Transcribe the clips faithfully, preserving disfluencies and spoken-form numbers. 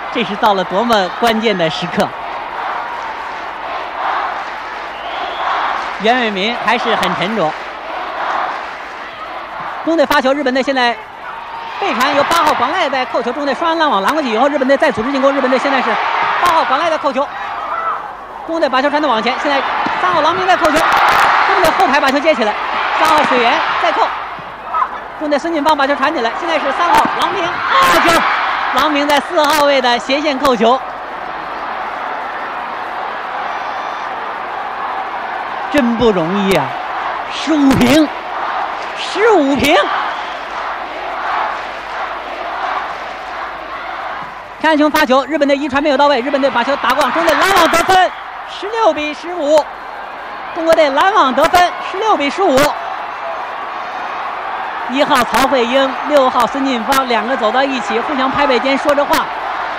这是到了多么关键的时刻。袁伟民还是很沉着。中队发球，日本队现在背传，由八号广濑在扣球，中队双人拦网拦过去以后，日本队再组织进攻。日本队现在是八号广濑在扣球，中队把球传到网前，现在三号郎平在扣球，中队后排把球接起来，三号水源再扣，中队孙晋芳把球传起来，现在是三号郎平扣球，郎平在四号位的斜线扣球。真不容易啊！十五平，十五平。山雄发球，日本队一传没有到位，日本队把球打过，中队拦网得分，十六比十五。中国队拦网得分，十六比十五。一号曹慧英，六号孙晋芳，两个走到一起，互相拍背肩说着话。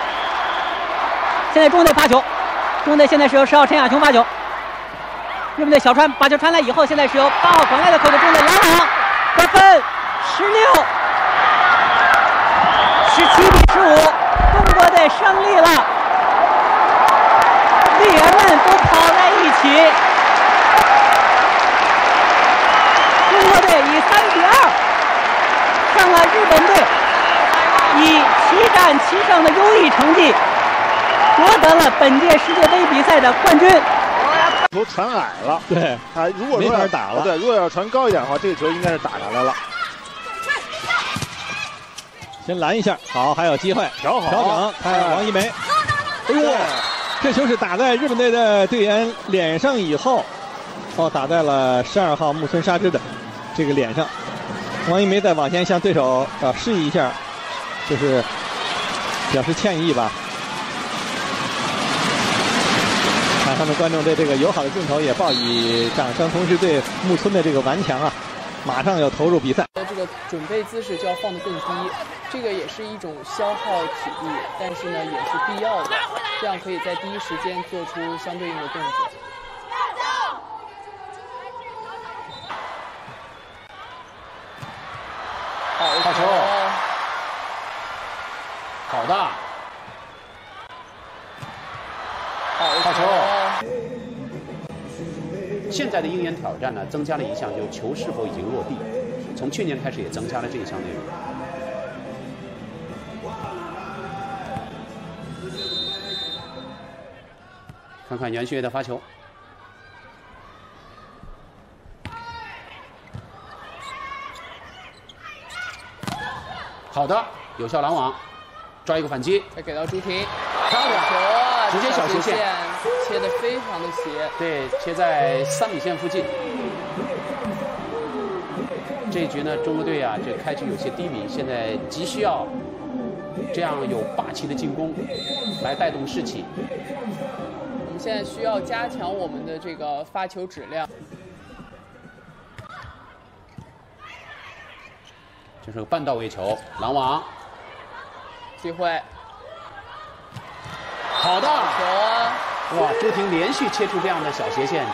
现在中队发球，中队现在是由十号陈亚琼发球。日本队小川把球传来以后，现在是由八号广濑的扣球，中队拦网得分，十六，十七比十五，中国队胜利了。队员们都跑在一起，中国队以三比二胜了日本队，以七战七胜的优异成绩夺得了本届世界杯比赛的冠军。 球传矮了， 对啊，如果说没法打了， 对，如果要传高一点的话，这个球应该是打下来了。 先拦一下，好，还有机会调好调整，看王一梅，哎呦，这球是打在日本队的队员脸上以后，哦，打在了十二号木村沙织的这个脸上。王一梅再往前向对手啊示意一下，就是表示歉意吧。场上的观众对这个友好的镜头也报以掌声，同时对木村的这个顽强啊，马上要投入比赛。 这个准备姿势就要放得更低，这个也是一种消耗体力，但是呢也是必要的，这样可以在第一时间做出相对应的动作。 好球，好的，好球。现在的鹰眼挑战呢，增加了一项，就是球是否已经落地。从去年开始也增加了这一项内容。看看袁旭月的发球，好的，有效拦网，抓一个反击， 再给到朱婷， 漂亮球啊， 直接小斜线， 切得非常的斜， 对，切在三米线附近。这一局呢，中国队啊，这开局有些低迷，现在急需要这样有霸气的进攻来带动士气。 我们现在需要加强我们的这个发球质量。 这是个半到位球，拦网， 机会， 好的球啊！ 哇，朱婷连续切出这样的小斜线，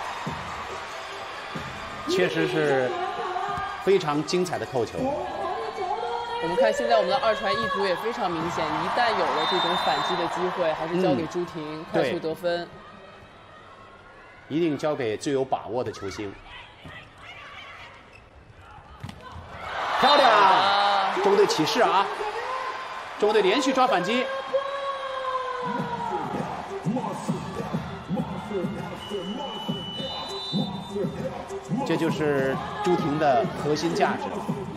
确实是非常精彩的扣球。 我们看现在我们的二传一组也非常明显，一旦有了这种反击的机会，还是交给朱婷、嗯、快速得分。 一定交给最有把握的球星。漂亮！啊、中国队起势啊！中国队连续抓反击。这就是朱婷的核心价值。